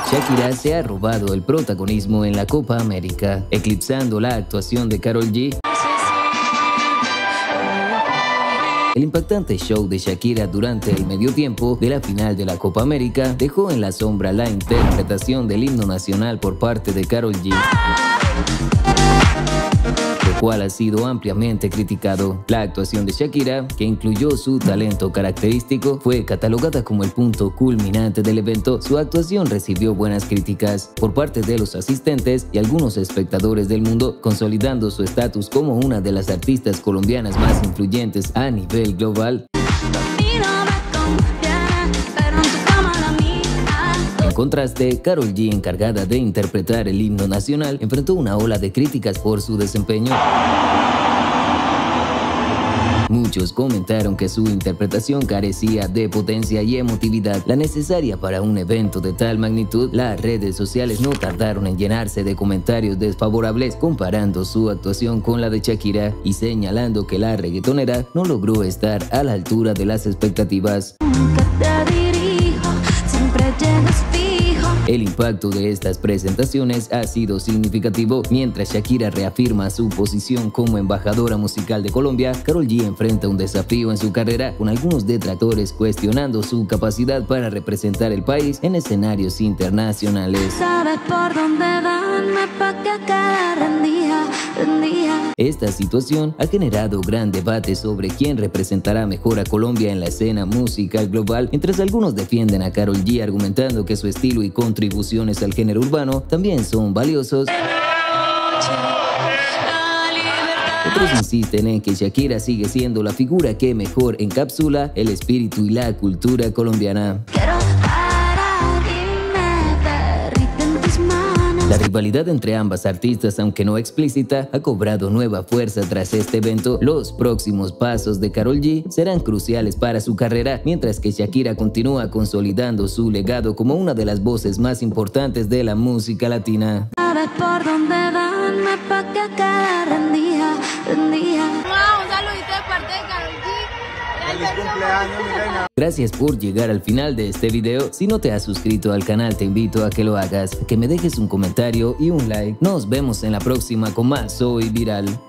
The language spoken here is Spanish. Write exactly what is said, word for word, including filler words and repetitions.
Shakira se ha robado el protagonismo en la Copa América, eclipsando la actuación de Karol G. El impactante show de Shakira durante el medio tiempo de la final de la Copa América dejó en la sombra la interpretación del himno nacional por parte de Karol G, lo cual ha sido ampliamente criticado. La actuación de Shakira, que incluyó su talento característico, fue catalogada como el punto culminante del evento. Su actuación recibió buenas críticas por parte de los asistentes y algunos espectadores del mundo, consolidando su estatus como una de las artistas colombianas más influyentes a nivel global. En contraste, Karol G, encargada de interpretar el himno nacional, enfrentó una ola de críticas por su desempeño. Muchos comentaron que su interpretación carecía de potencia y emotividad, la necesaria para un evento de tal magnitud. Las redes sociales no tardaron en llenarse de comentarios desfavorables, comparando su actuación con la de Shakira y señalando que la reggaetonera no logró estar a la altura de las expectativas. El impacto de estas presentaciones ha sido significativo. Mientras Shakira reafirma su posición como embajadora musical de Colombia, Karol G enfrenta un desafío en su carrera, con algunos detractores cuestionando su capacidad para representar el país en escenarios internacionales. ¿Sabes por dónde darme pa' que cada rendija, rendija? Esta situación ha generado gran debate sobre quién representará mejor a Colombia en la escena musical global, mientras algunos defienden a Karol G argumentando que su estilo y contribuciones al género urbano también son valiosos. Otros insisten en que Shakira sigue siendo la figura que mejor encapsula el espíritu y la cultura colombiana. La rivalidad entre ambas artistas, aunque no explícita, ha cobrado nueva fuerza tras este evento. Los próximos pasos de Karol G serán cruciales para su carrera, mientras que Shakira continúa consolidando su legado como una de las voces más importantes de la música latina. ¿Sabes por dónde darme pa' que cada rendija, rendija? Un saludito de parte de Karol G. ¡Feliz cumpleaños, mi reina! Gracias por llegar al final de este video. Si no te has suscrito al canal, te invito a que lo hagas, que me dejes un comentario y un like. Nos vemos en la próxima con más Soy Viral.